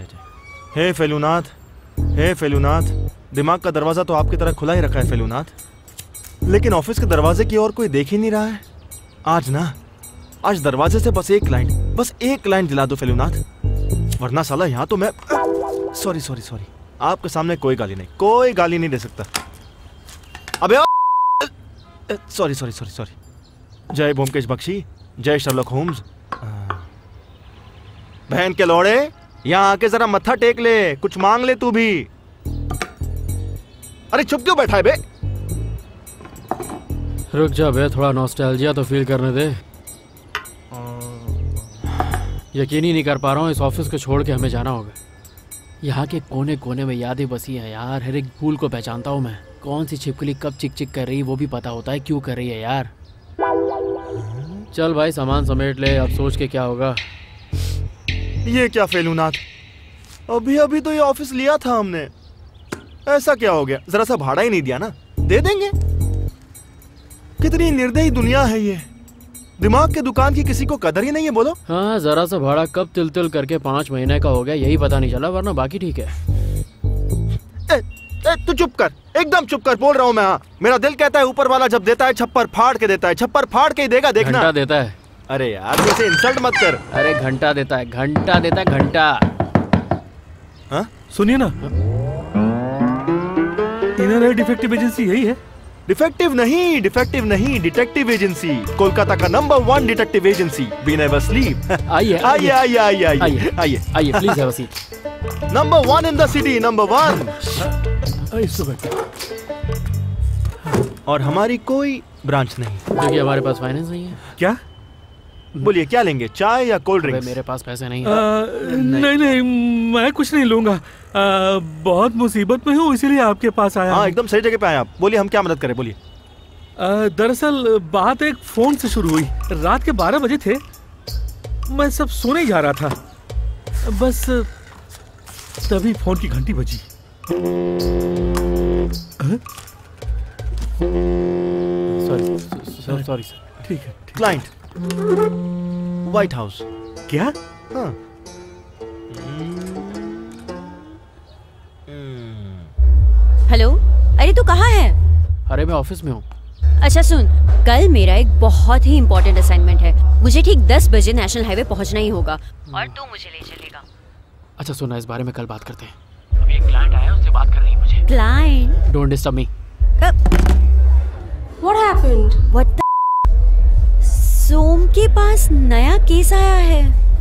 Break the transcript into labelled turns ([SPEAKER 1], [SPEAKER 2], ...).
[SPEAKER 1] हे फेलूनाथ, हे फेलूनाथ, दिमाग का दरवाजा तो आपकी तरह खुला ही रखा है फेलूनाथ, लेकिन ऑफिस के दरवाजे की ओर कोई देख ही नहीं रहा है। आज दरवाजे से बस एक लाइन दिला दो फेलूनाथ, वरना साला यहाँ तो मैं सॉरी आपके सामने कोई गाली नहीं दे सकता। अबे सॉरी। जय ब्योमकेश बख्शी, जय शर्लॉक होम्स। बहन के लौड़े, यहाँ आके जरा मत्था टेक ले, कुछ मांग ले तू भी। अरे चुप क्यों बैठा है बे?
[SPEAKER 2] रुक जा बे, थोड़ा नॉस्टैल्जिया तो फील करने दे। यकीन ही नहीं कर पा रहा हूँ, इस ऑफिस को छोड़ के हमें जाना होगा। यहाँ के कोने कोने में यादें बसी हैं यार, हर एक फूल को पहचानता हूँ मैं। कौन सी छिपकली कब चिक चिक कर रही है वो भी पता होता है, क्यों कर रही है यार। चल भाई सामान समेट ले, अब सोच के क्या होगा।
[SPEAKER 1] ये क्या फेलूनाथ, अभी तो ये ऑफिस लिया था हमने, ऐसा क्या हो गया? जरा सा भाड़ा ही नहीं दिया ना, दे देंगे। कितनी निर्दयी दुनिया है ये, दिमाग के दुकान की किसी को कदर ही नहीं है। बोलो।
[SPEAKER 2] हाँ, जरा सा भाड़ा कब तिल करके 5 महीने का हो गया यही पता नहीं चला, वरना बाकी ठीक है।
[SPEAKER 1] तू चुप कर, एकदम चुप कर, बोल रहा हूँ मैं। हाँ, मेरा दिल कहता है ऊपर वाला जब देता है छप्पर फाड़ के देता है, छप्पर फाड़ के ही देगा, देखना।
[SPEAKER 2] घंटा देता है।
[SPEAKER 1] अरे यार वैसे इंसल्ट मत कर।
[SPEAKER 2] अरे घंटा देता है, घंटा।
[SPEAKER 1] हाँ
[SPEAKER 3] सुनिए ना, इनर डिफेक्टिव एजेंसी यही है?
[SPEAKER 1] डिफेक्टिव नहीं, डिटेक्टिव एजेंसी, कोलकाता का number 1 detective agency. We never sleep. आइए
[SPEAKER 2] please have a seat.
[SPEAKER 1] Number 1 in the city, number 1। और हमारी कोई ब्रांच नहीं,
[SPEAKER 2] क्योंकि हमारे पास फाइनेंस नहीं है।
[SPEAKER 1] क्या? बोलिए क्या लेंगे, चाय या कोल्ड ड्रिंक्स?
[SPEAKER 2] मेरे पास पैसे नहीं है।
[SPEAKER 3] नहीं, मैं कुछ नहीं लूंगा। बहुत मुसीबत में हूँ, इसीलिए आपके पास आया।
[SPEAKER 1] हाँ, एकदम सही जगह पे आए आप। बोलिए हम क्या मदद करें, बोलिए।
[SPEAKER 3] दरअसल बात एक फोन से शुरू हुई। रात के 12 बजे थे, मैं सब सोने जा रहा था, बस तभी फोन की घंटी बजी।
[SPEAKER 2] Sorry sir.
[SPEAKER 3] ठीक है।
[SPEAKER 1] Client White House.
[SPEAKER 3] क्या?
[SPEAKER 1] हाँ।
[SPEAKER 4] हेलो, अरे तू कहाँ है?
[SPEAKER 2] अरे मैं ऑफिस में हूँ।
[SPEAKER 4] अच्छा सुन, कल मेरा एक बहुत ही इम्पोर्टेंट असाइनमेंट है, मुझे ठीक 10 बजे नेशनल हाईवे पहुँचना ही होगा और तू मुझे ले चलेगा।
[SPEAKER 2] अच्छा सुना, इस बारे में कल बात करते हैं। अभी एक क्लाइंट आया, उससे बात करनी है मुझे।
[SPEAKER 4] Client?
[SPEAKER 2] Don't disturb me.
[SPEAKER 4] What happened? What the? Som के पास नया केस आया है।